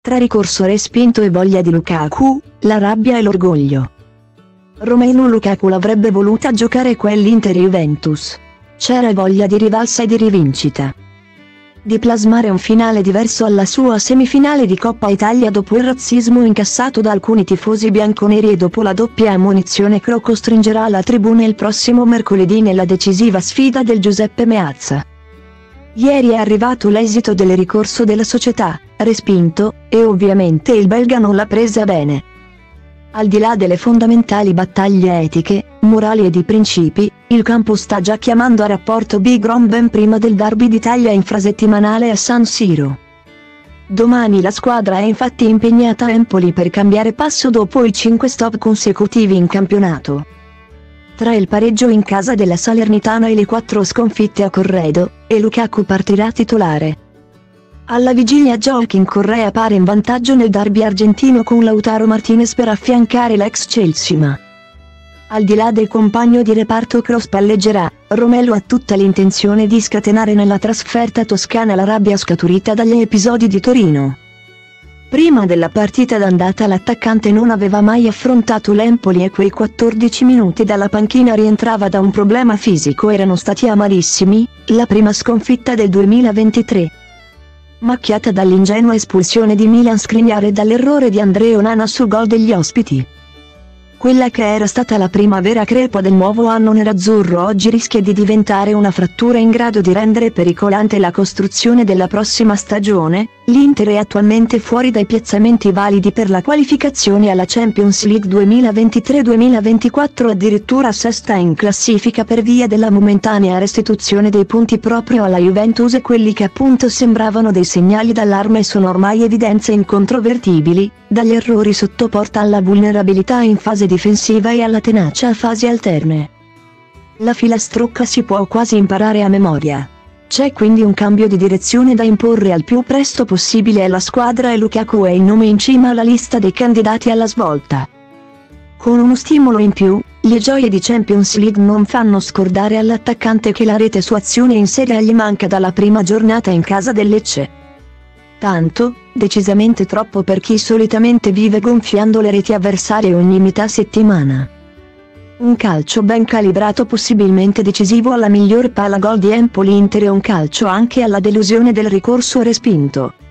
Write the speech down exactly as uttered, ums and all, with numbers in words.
Tra ricorso respinto e voglia di Lukaku, la rabbia e l'orgoglio. Romelu Lukaku l'avrebbe voluta giocare quell'Inter Juventus. C'era voglia di rivalsa e di rivincita. Di plasmare un finale diverso alla sua semifinale di Coppa Italia dopo il razzismo incassato da alcuni tifosi bianconeri e dopo la doppia ammonizione che lo costringerà alla tribuna il prossimo mercoledì nella decisiva sfida del Giuseppe Meazza. Ieri è arrivato l'esito del ricorso della società, respinto, e ovviamente il belga non l'ha presa bene. Al di là delle fondamentali battaglie etiche, morali e di principi, il campo sta già chiamando a rapporto Big Rom ben prima del derby d'Italia infrasettimanale a San Siro. Domani la squadra è infatti impegnata a Empoli per cambiare passo dopo i cinque stop consecutivi in campionato. Tra il pareggio in casa della Salernitana e le quattro sconfitte a Corredo, e Lukaku partirà titolare. Alla vigilia Joaquin Correa pare in vantaggio nel derby argentino con Lautaro Martinez per affiancare l'ex Chelsea ma, al di là del compagno di reparto che lo spalleggerà, Romelu ha tutta l'intenzione di scatenare nella trasferta toscana la rabbia scaturita dagli episodi di Torino. Prima della partita d'andata l'attaccante non aveva mai affrontato l'Empoli e quei quattordici minuti dalla panchina rientrava da un problema fisico erano stati amarissimi, la prima sconfitta del duemilaventitré. Macchiata dall'ingenua espulsione di Milan Skriniar e dall'errore di Andrea Onana sul gol degli ospiti. Quella che era stata la prima vera crepa del nuovo anno nerazzurro oggi rischia di diventare una frattura in grado di rendere pericolante la costruzione della prossima stagione. L'Inter è attualmente fuori dai piazzamenti validi per la qualificazione alla Champions League duemilaventitré duemilaventiquattro, addirittura sesta in classifica per via della momentanea restituzione dei punti proprio alla Juventus e quelli che appunto sembravano dei segnali d'allarme sono ormai evidenze incontrovertibili, dagli errori sotto porta alla vulnerabilità in fase difensiva e alla tenacia a fasi alterne. La filastrocca si può quasi imparare a memoria. C'è quindi un cambio di direzione da imporre al più presto possibile alla squadra e Lukaku è il nome in cima alla lista dei candidati alla svolta. Con uno stimolo in più, le gioie di Champions League non fanno scordare all'attaccante che la rete su azione in Serie A gli manca dalla prima giornata in casa del Lecce. Tanto, decisamente troppo per chi solitamente vive gonfiando le reti avversarie ogni metà settimana. Un calcio ben calibrato possibilmente decisivo alla miglior palla gol di Empoli Inter e un calcio anche alla delusione del ricorso respinto.